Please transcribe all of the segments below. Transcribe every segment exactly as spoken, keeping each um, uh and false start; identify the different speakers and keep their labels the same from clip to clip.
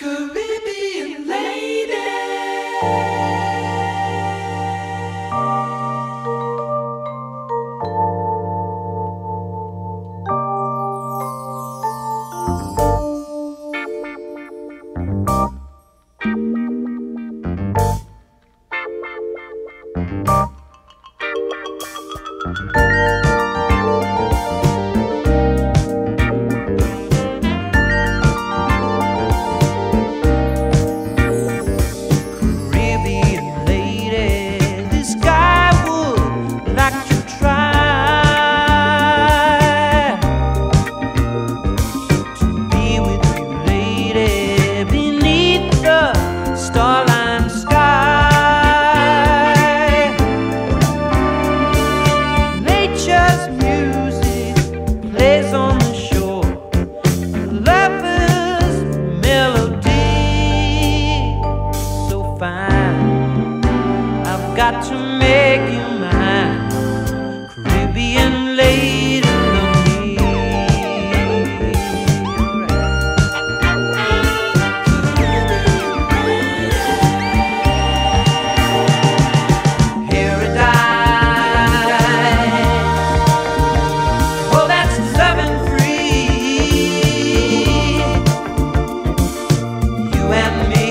Speaker 1: Caribbean lady. Got to make you mine, Caribbean lady, love me. Paradise, well that's loving free, you and me.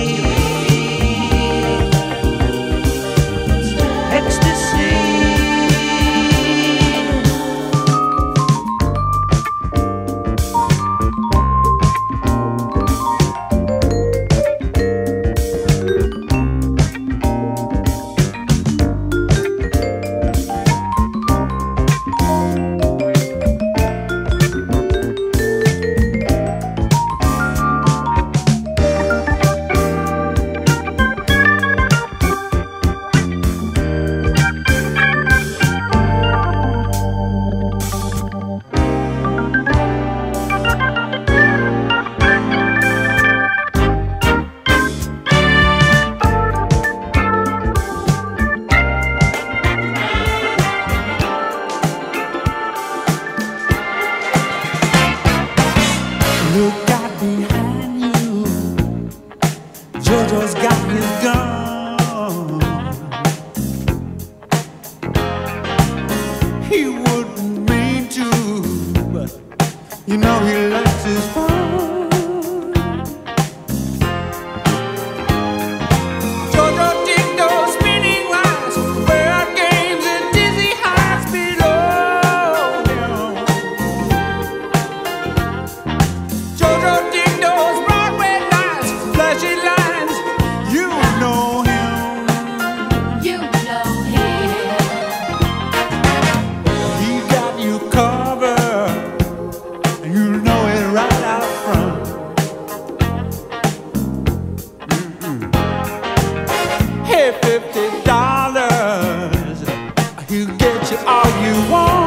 Speaker 1: Look out behind you, Jojo's got his gun. He wouldn't mean to, but you know he likes his fun. Jojo dig those spinning lines, where games and dizzy heights below him. Jojo dig those Broadway lines, flashy lines, you know him.
Speaker 2: You know him.
Speaker 1: He got you covered, and you know it right out front. Mm-mm. Hey, fifty dollars, he'll get you all you want.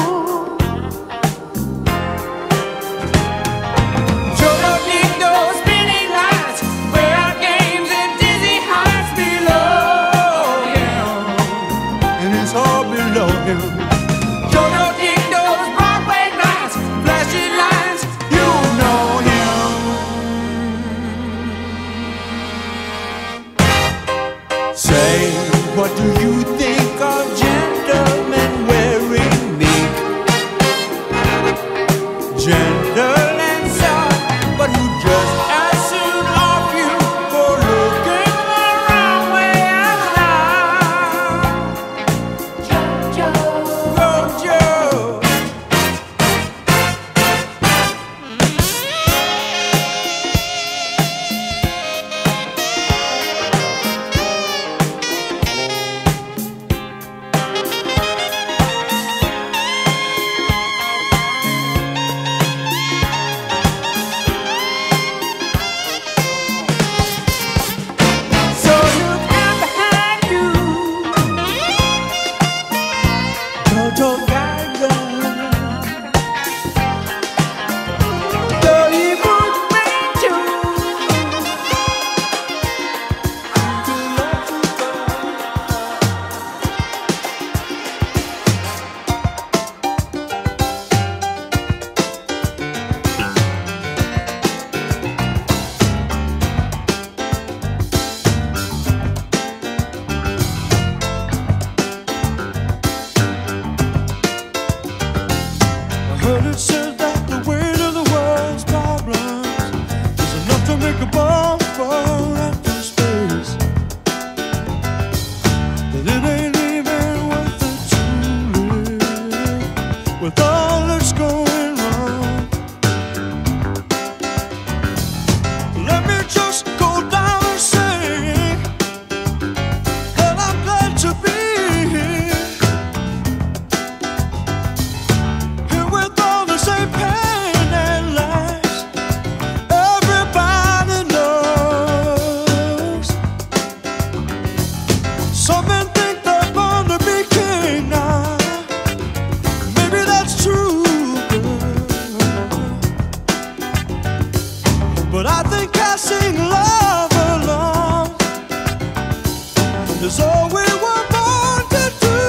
Speaker 1: Jojo dig those Broadway lines, flashy lines, you know him. Say, what do you think of gentlemen wearing meek? Gentle and soft, but who just as soon off you for looking the wrong way around. make a bomb fall out to space. But it ain't even worth it to live with all that's going wrong. Let me just go down and say that I'm glad to be here, here with all the same pain and lies everybody knows. Some men think they're born to be king now. Maybe that's true, but I think I sing love along is all we were born to do.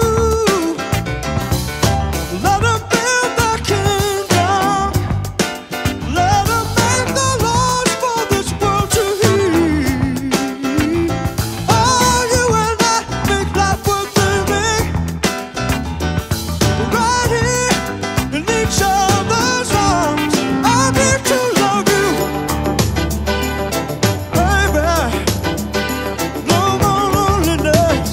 Speaker 1: Let 'em build their kingdom, let 'em make the laws for this world to heed. Oh, you and I make life worth living right here in each other's arms. I'm here to love you, baby. No more loneliness.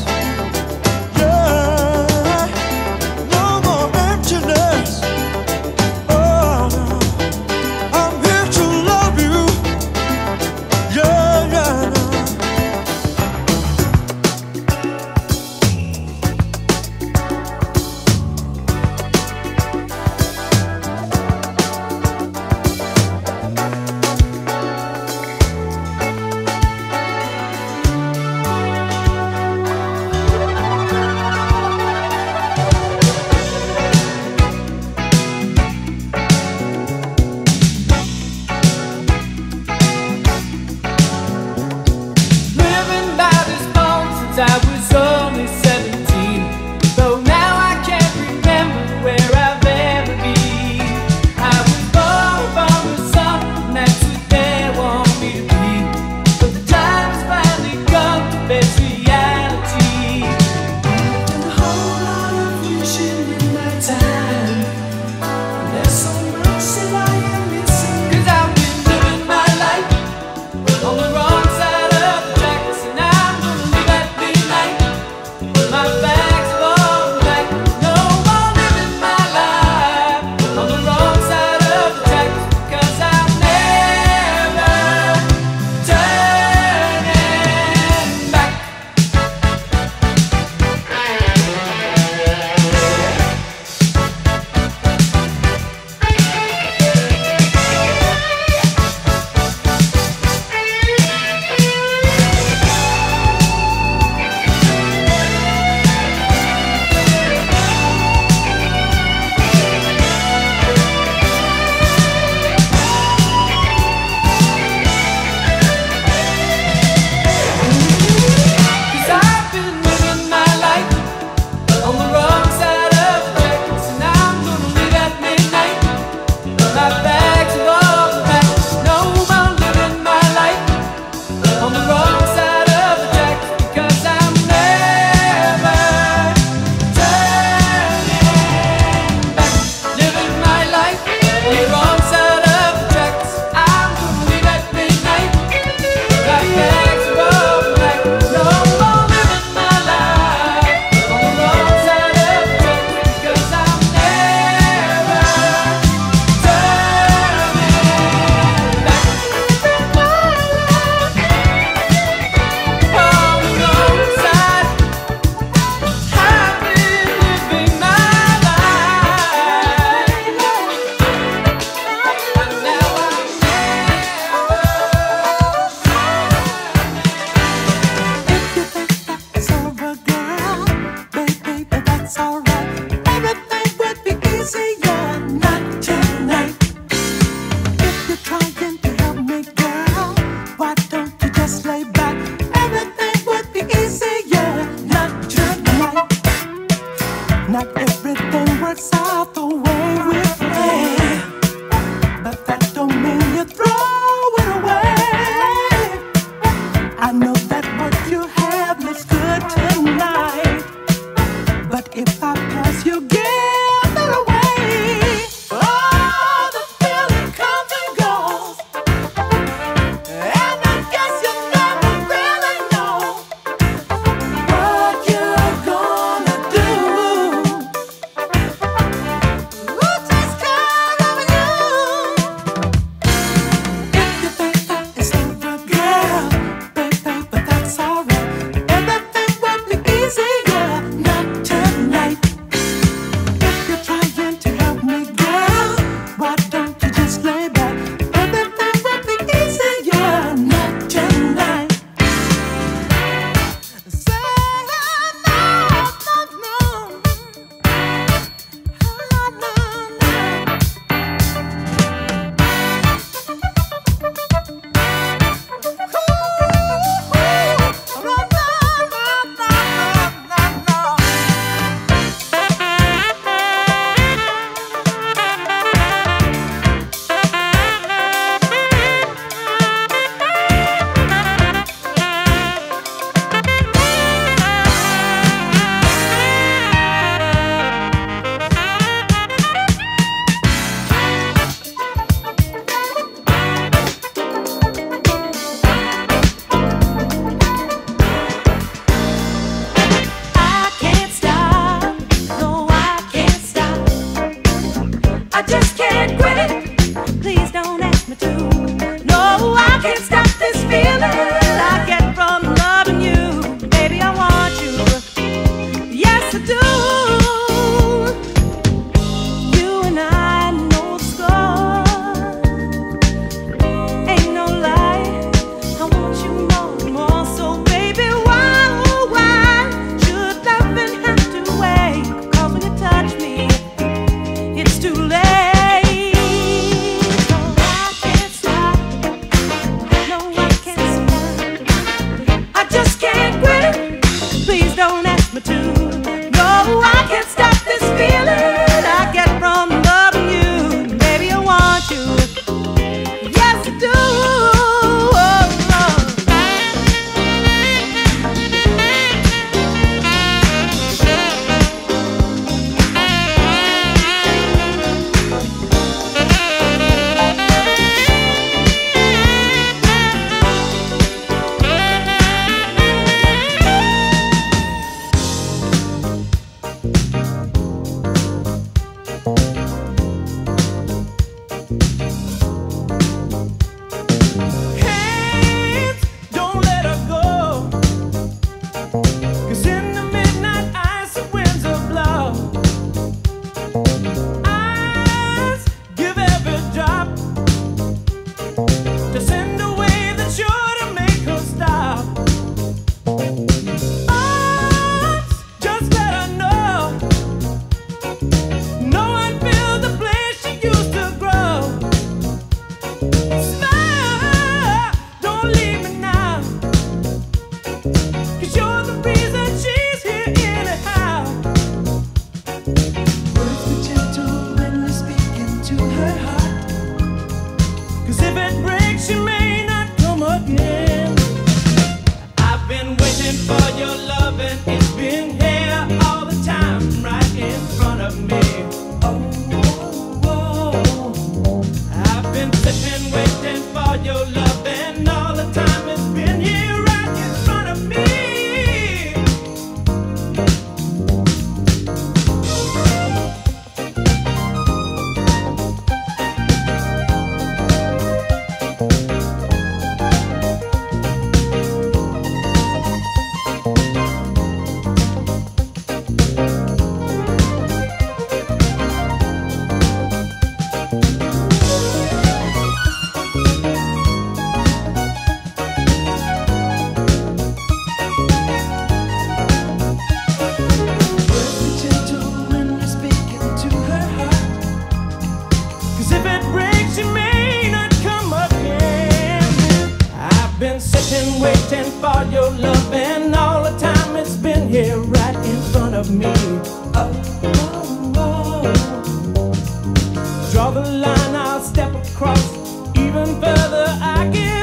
Speaker 1: been sitting waiting for your love, and all the time it's been here right in front of me. Oh, oh, oh. Draw the line, I'll step across even further. I can